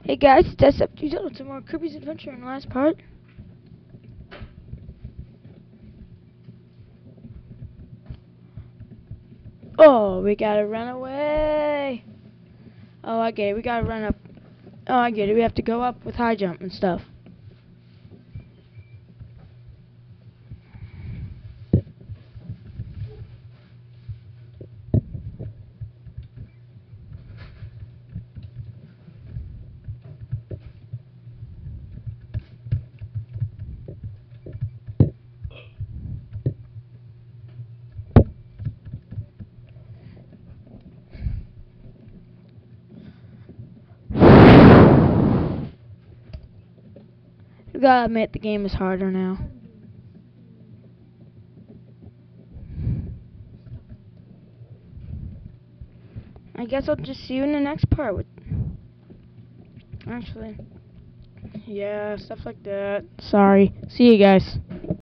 Hey guys, it's up to more Kirby's Adventure in the last part. Oh, we gotta run away. Oh, I get it. We gotta run up. Oh, I get it. We have to go up with high jump and stuff. You gotta admit the game is harder now. I guess I'll just see you in the next part with... Actually... Yeah, stuff like that. Sorry. See you guys.